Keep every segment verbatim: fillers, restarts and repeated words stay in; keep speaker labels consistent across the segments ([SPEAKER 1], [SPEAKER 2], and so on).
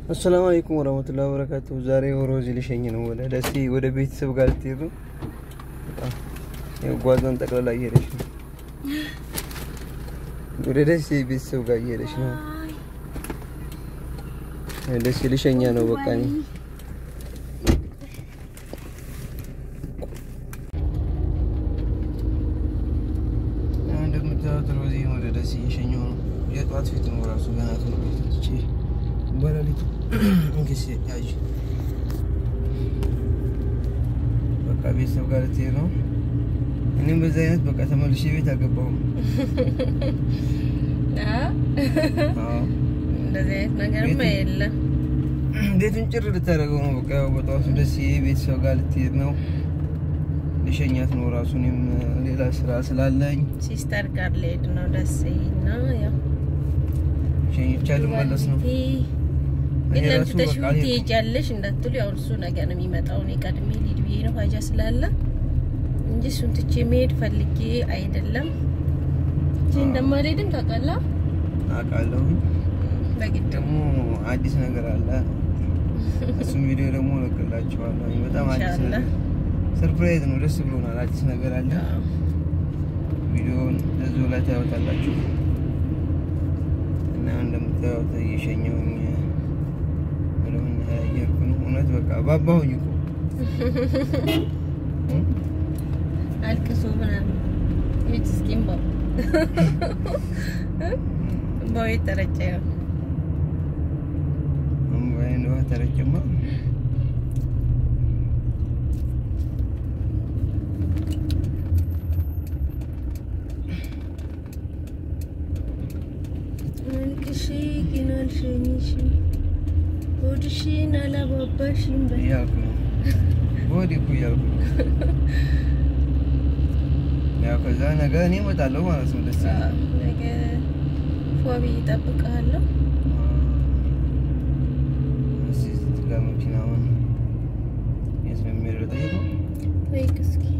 [SPEAKER 1] السلام عليكم ورحمة الله وبركاته. زاري وروزي لشيني نو ولا دسي ولا بيت سب قالتي له يقعدون تقول لا يريش ولا دسي بيت سب قال يريش نو دسي لشيني نو بكاني عندك متى روزي ولا دسي لشيني نو يطلع في تنورا سجنات البيت شيء بلاليت انكسي اجي بقى بيسو قالتي له اني بزينت بقى تملشي بيت اقبهم
[SPEAKER 2] اه
[SPEAKER 1] اه
[SPEAKER 2] بزينت ነገር ማየለ
[SPEAKER 1] ቤቱን ጭር ልታረገው ነው በቃ ወጣው ደስ ቤተሰብ ጋር ልትሄድ ነው ለሸኛት ነው ራሱንም ሌላ ስራ ስላለኝ
[SPEAKER 2] ሲስተር ጋር ልሄድ ነው ደስ ይና ያው
[SPEAKER 1] ሸኝቻሉ መለስ ነው
[SPEAKER 2] إلا تشوفي جالش إن تطلع أرسونا كان ميمتاو نكادمي ليدوينو حاجة سلالا نجي سنت تشميد فلكي أيدلم جند ما ريدم تقلا
[SPEAKER 1] أقالهم
[SPEAKER 2] بقيت
[SPEAKER 1] تمو عادي سنقرأ الله اسم فيديو رمو لك الله شوالا يمتام عادي سنقرأ سرپريز نو رس بلونا عادي سنقرأ الله فيديو نزولا تاوتا الله شوف أنا عندما تاوتا يشنيوني يركن هنا بقى بابا هونيكو
[SPEAKER 2] الكسوبنا يتسكين باب باي ترجع
[SPEAKER 1] ام وين هو ترجع ما
[SPEAKER 2] الكشي كنا الشينيشي ودشين على باباشين بس
[SPEAKER 1] ياكل بودي كوياكل يا كذا أنا قاني ما تعلم على اسم الدسي
[SPEAKER 2] لك فوابي يطبق هلا
[SPEAKER 1] بس تقامل كناون يسمى ميرو دايبو
[SPEAKER 2] ويكسكي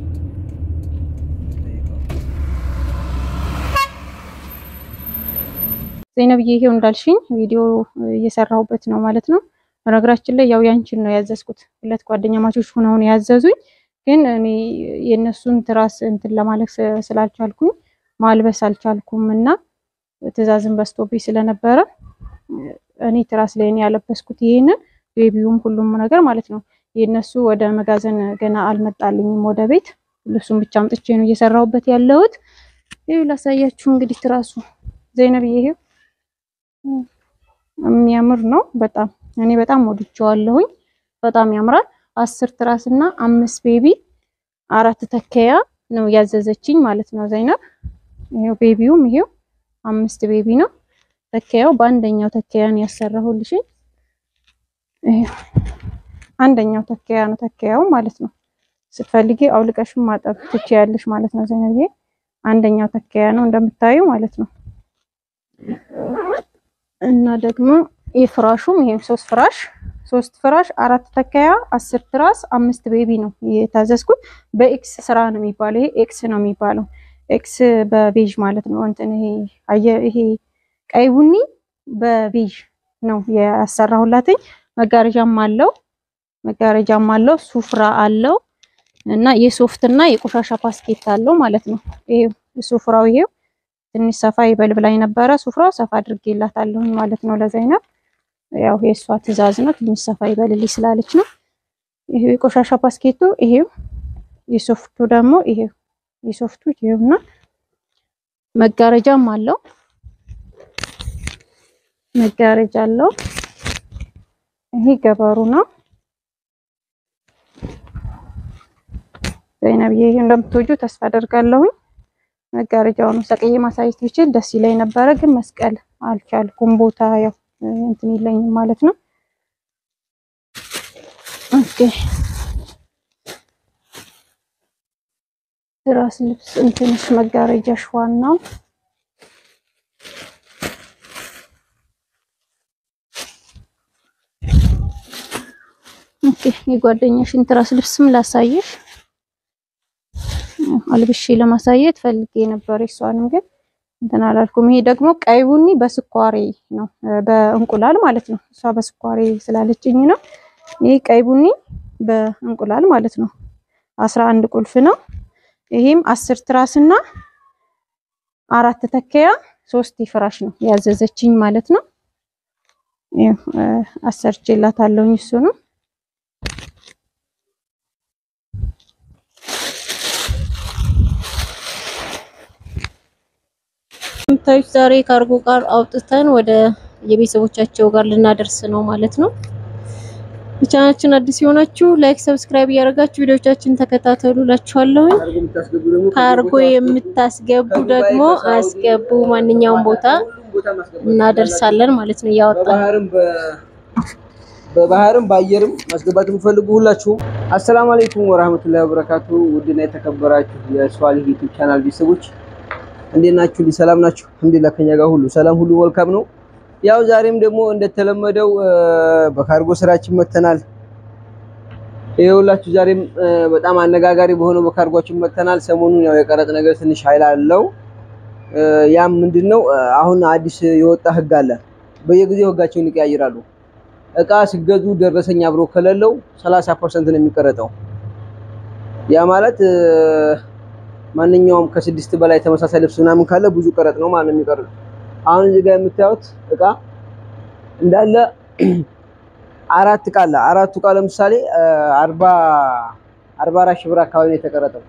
[SPEAKER 3] ዘይነብዬ ይሄው እንዳልሽኝ ቪዲዮ እየሰራሁበት ነው ማለት ነው። በነገራችን ላይ ያው ያንቺን ነው ያዘዝኩት ሁለት ጓደኛ ማቾች ሆነው ነው ያዘዙኝ ግን እኔ የነሱን ትራስ እንትን ለማለክ ስላልቻልኩኝ ማልበስ አልቻልኩምና ትዛዝን በስቶብኝ ስለነበረ እኔ ትራስ ላይ ነው ያለበስኩት ይሄንን ቤቢውም ሁሉም ነገር ማለት ነው። የነሱ ወደ መጋዘን ገና አልመጣልኝም ወደ ቤት ልብሱን ብቻ አምጥቼ ነው እየሰራሁበት ያለሁት። ይሄው ላሳያችሁ እንግዲህ ትራሱ ዘይነብዬ ይሄው የሚያምር ነው በጣም እኔ በጣም ወድጄዋለሁኝ በጣም ያምራል። አስር ትራስና አምስት ቤቢ አራት ተከያ ነው ያዘዘችኝ ማለት ነው ዘይነብ። ይሄው ቤቢውም ይሄው አምስት ቤቢ ነው ተከያው በአንደኛው ተከያ ነው ያሰራሁልሽ። ይሄው አንደኛው ተከያ ነው ተከያው ማለት ነው። ስትፈልጊ አውልቀሽም ማጠብ ትችያለሽ ማለት ነው ዘይነብዬ። አንደኛው ተከያ ነው እንደምታዩ ማለት ነው። እና ደግሞ የፍራሹም ይሄም ሶስት ፍራሽ ሶስት ፍራሽ አራት ተከያ አስር ትራስ አምስት ቤቢ ነው የታዘዝኩት። በኤክስ ስራ ነው የሚባለው ይሄ ኤክስ ነው የሚባለው ኤክስ በቤጅ ማለት ነው። እንትን ይሄ አየ ይሄ ቀይ ቡኒ በቤጅ ነው ያሰራሁላትኝ። መጋረጃም አለው መጋረጃም አለው ሱፍራ አለው እና የሶፍትና የቆሻሻ ባስኬት አለው ማለት ነው። ይሄ ሱፍራው ይሄው ትንሽ ሰፋ ይበል ብላኝ ነበር ሱፍራው ሰፋ አድርጌላታለሁ ማለት ነው ለዘይነብ። ያው የሷ ትዛዝ ነው ትንሽ ሰፋ ይበልልኝ ስላለች ነው። ይሄው የቆሻሻ ባስኬቱ ይሄው የሶፍቱ ደግሞ ይሄው የሶፍቱ ይሄውና መጋረጃም አለው መጋረጃ አለው። ይሄ ገበሩ ነው ዘይነብዬ ይሄን እንደምትወጁ ተስፋ አደርጋለሁ። መጋረጃውን ሰቅዬ ማሳየት ብችል ደስ ይለኝ ነበር ግን መስቀል አልቻልኩም ቦታ ያው እንትን ይለኝ ማለት ነው። ኦኬ ትራስ ልብስ እንትንሽ መጋረጃሽ ዋናው ኦኬ የጓደኛሽን ትራስ ልብስም ላሳየሽ አልብሼ ለማሳየት ፈልጌ ነበር እሷንም ግን እንትን አላልኩም። ይሄ ደግሞ ቀይ ቡኒ በስኳሬ ነው በእንቁላል ማለት ነው። እሷ በስኳሬ ስላለችኝ ነው። ይሄ ቀይ ቡኒ በእንቁላል ማለት ነው። አስራ አንድ ቁልፍ ነው። ይሄም አስር ትራስና አራት ተከያ ሶስት ፍራሽ ነው ያዘዘችኝ ማለት ነው። ይሄ አሰርቼላታለሁኝ እሱ ነው። ታይት ዛሬ ካርጎ ጋር አውጥተን ወደ የቤተሰቦቻቸው ጋር ልናደርስ ነው ማለት ነው። ቻናላችን አዲስ የሆናችሁ ላይክ ሰብስክራይብ ያደርጋችሁ ቪዲዮቻችን ተከታተሉላችኋለሁ። ካርጎ የምታስገቡ ደግሞ አስገቡ፣ ማንኛውም ቦታ እናደርሳለን ማለት ነው። ያወጣን
[SPEAKER 1] በባህርም በአየርም ማስገባት የምትፈልጉ ሁላችሁ አሰላሙ አለይኩም ወራህመቱላሂ ወበረካቱ። ውድና የተከበራችሁ የሷሊህ ዩቲዩብ ቻናል ቤተሰቦች እንዴት ናችሁ? ሰላም ናችሁ? አልሐምዱሊላህ ከኛ ጋር ሁሉ ሰላም ሁሉ ወልካም ነው። ያው ዛሬም ደግሞ እንደተለመደው በካርጎ ስራችን መተናል። ይኸውላችሁ ዛሬም በጣም አነጋጋሪ በሆነው በካርጎችን መተናል። ሰሞኑን ያው የቀረጥ ነገር ትንሽ ኃይል አለው። ያም ምንድነው አሁን አዲስ የወጣ ህግ አለ። በየጊዜው ህጋቸውን ይቀያይራሉ። እቃ ሲገዙ ደረሰኝ አብሮ ከሌለው ሰላሳ ፐርሰንት ነው የሚቀረጠው። ያ ማለት ማንኛውም ከስድስት በላይ ተመሳሳይ ልብስ ምናምን ካለ ብዙ ቀረጥ ነው ማለት ነው የሚቀርጠው። አሁን እዚህ ጋር የምታዩት እቃ እንዳለ አራት እቃ አለ። አራቱ እቃ ለምሳሌ አርባ አርባ አራት ሺህ ብር አካባቢ ነው የተቀረጠው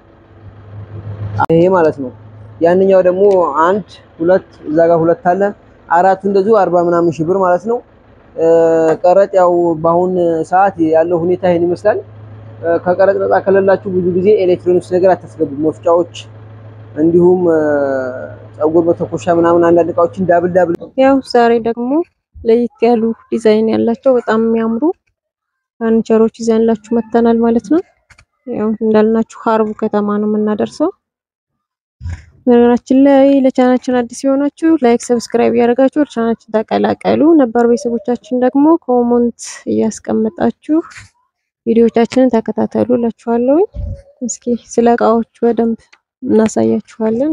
[SPEAKER 1] ይሄ ማለት ነው። ያንኛው ደግሞ አንድ ሁለት እዛ ጋር ሁለት አለ። አራቱ እንደዚሁ አርባ ምናምን ሺህ ብር ማለት ነው። ቀረጥ ያው በአሁን ሰዓት ያለው ሁኔታ ይሄን ይመስላል። ከቀረጥ ነፃ ከሌላችሁ ብዙ ጊዜ ኤሌክትሮኒክስ ነገር አታስገቡ። መፍጫዎች እንዲሁም ጸጉር መተኮሻ ምናምን አንዳንድ እቃዎችን ዳብል ዳብል።
[SPEAKER 3] ያው ዛሬ ደግሞ ለየት ያሉ ዲዛይን ያላቸው በጣም የሚያምሩ ፈርኒቸሮች ይዘንላችሁ መተናል ማለት ነው። ያው እንዳልናችሁ ሀርቡ ከተማ ነው የምናደርሰው። ነገራችን ላይ ለቻናላችን አዲስ የሆናችሁ ላይክ ሰብስክራይብ ያደርጋችሁ ቻናላችን ተቀላቀሉ። ነባር ቤተሰቦቻችን ደግሞ ኮሜንት እያስቀመጣችሁ ቪዲዮቻችንን ተከታተሉላችኋለሁ። እስኪ ስለ እቃዎቹ በደንብ እናሳያችኋለን።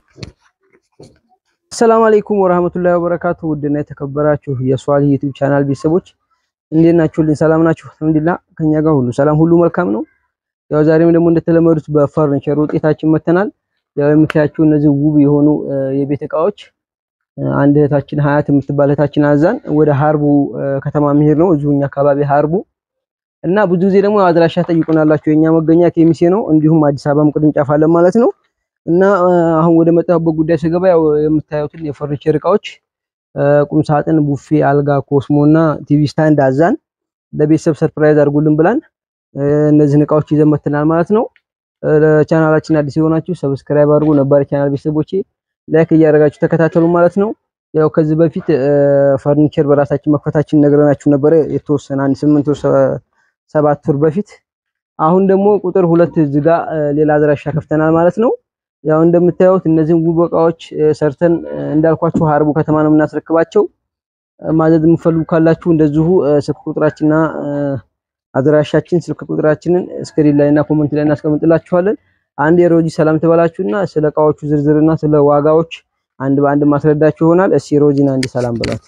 [SPEAKER 1] ሰላም አለይኩም ወራህመቱላሂ ወበረካቱ። ውድና የተከበራችሁ የሷሊህ ዩቲዩብ ቻናል ቤተሰቦች እንዴት ናችሁልኝ? ሰላም ናችሁ? አልሐምዱሊላህ ከኛ ጋር ሁሉ ሰላም ሁሉ መልካም ነው። ያው ዛሬም ደግሞ እንደተለመዱት በፈርኒቸር ውጤታችን መተናል። ያው የምታያችሁ እነዚህ ውብ የሆኑ የቤት እቃዎች አንድ እህታችን ሀያት የምትባል እህታችን አዛን ወደ ሀርቡ ከተማ መሄድ ነው እዚሁኛ አካባቢ ሀርቡ እና ብዙ ጊዜ ደግሞ አድራሻ ጠይቁናላችሁ። የኛ መገኛ ኬሚሴ ነው፣ እንዲሁም አዲስ አበባም ቅርንጫፍ አለ ማለት ነው። እና አሁን ወደ መጣሁበት ጉዳይ ስገባ ያው የምታዩትን የፈርኒቸር እቃዎች ቁም ሳጥን፣ ቡፌ፣ አልጋ፣ ኮስሞና ቲቪ ስታንድ አዛን ለቤተሰብ ሰርፕራይዝ አድርጉልን ብላን እነዚህን እቃዎች ይዘን መተናል ማለት ነው። ለቻናላችን አዲስ የሆናችሁ ሰብስክራይብ አድርጉ፣ ነባር ቻናል ቤተሰቦቼ ላይክ እያደረጋችሁ ተከታተሉ ማለት ነው። ያው ከዚህ በፊት ፈርኒቸር በራሳችን መክፈታችን ነግረናችሁ ነበር የተወሰነ አንድ ስምንት ወር ሰባት ወር በፊት። አሁን ደግሞ ቁጥር ሁለት እዚህ ጋር ሌላ አድራሻ ከፍተናል ማለት ነው። ያው እንደምታዩት እነዚህን ውብ እቃዎች ሰርተን እንዳልኳችሁ ሀርቡ ከተማ ነው የምናስረክባቸው። ማዘዝ የምትፈልጉ ካላችሁ እንደዚሁ ስልክ ቁጥራችንና አድራሻችን ስልክ ቁጥራችንን ስክሪን ላይና ኮሜንት ላይ እናስቀምጥላችኋለን። አንድ የሮጂ ሰላም ተበላችሁና ስለ እቃዎቹ ዝርዝርና ስለ ዋጋዎች አንድ በአንድ ማስረዳችሁ ይሆናል። እሺ ሮጂና አንድ ሰላም ብላት።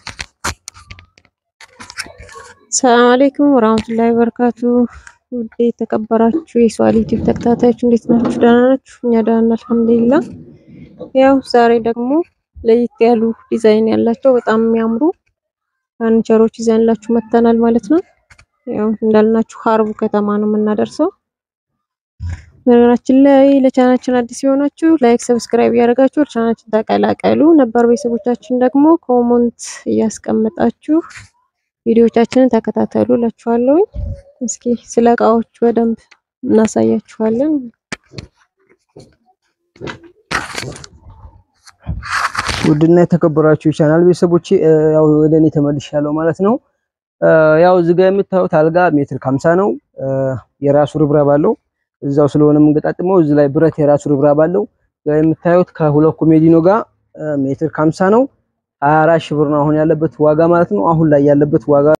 [SPEAKER 3] ሰላም አለይኩም ወራህመቱላሂ ወበረካቱ። ውድ የተከበራችሁ የሷሊህ ዩቲዩብ ተከታታዮች እንዴት ናችሁ? ደህና ናችሁ? እኛ ደህና አልሐምዱሊላህ። ያው ዛሬ ደግሞ ለየት ያሉ ዲዛይን ያላቸው በጣም የሚያምሩ ፈርኒቸሮች ይዘንላችሁ መተናል ማለት ነው። ያው እንዳልናችሁ ሀርቡ ከተማ ነው የምናደርሰው። ነገራችን ላይ ለቻናላችን አዲስ የሆናችሁ ላይክ ሰብስክራይብ ያደርጋችሁ ቻናላችን ተቀላቀሉ። ነባር ቤተሰቦቻችን ደግሞ ኮሜንት እያስቀመጣችሁ ቪዲዮቻችንን ተከታተሉላችኋለሁ። እስኪ ስለ እቃዎቹ በደንብ እናሳያችኋለን።
[SPEAKER 1] ውድና የተከበራችሁ ቻናል ቤተሰቦቼ ያው ወደኔ ተመልሻለሁ ማለት ነው። ያው እዚህ ጋር የምታዩት አልጋ ሜትር ከሀምሳ ነው። የራሱ ርብራብ አለው። እዛው ስለሆነ የምንገጣጥመው እዚህ ላይ ብረት የራሱ ርብራብ አለው። ያው የምታዩት ከሁለት ኮሜዲኖ ጋር ሜትር ከሀምሳ ነው። ሀያ አራት ሺህ ብር ነው አሁን ያለበት ዋጋ ማለት ነው። አሁን ላይ ያለበት ዋጋ